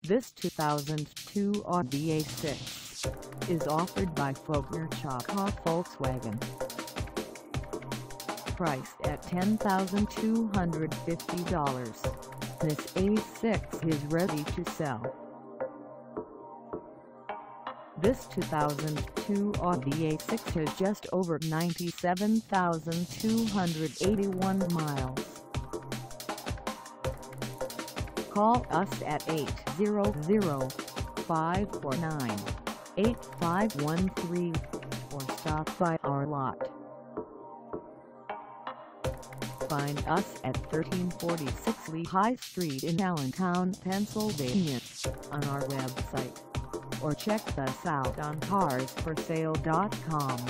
This 2002 Audi A6 is offered by Faulkner Ciocca Volkswagen. Priced at $10,250, this A6 is ready to sell. This 2002 Audi A6 has just over 97,281 miles. Call us at 800-549-8513 or stop by our lot. Find us at 1346 Lehigh Street in Allentown, Pennsylvania, on our website, or check us out on carsforsale.com.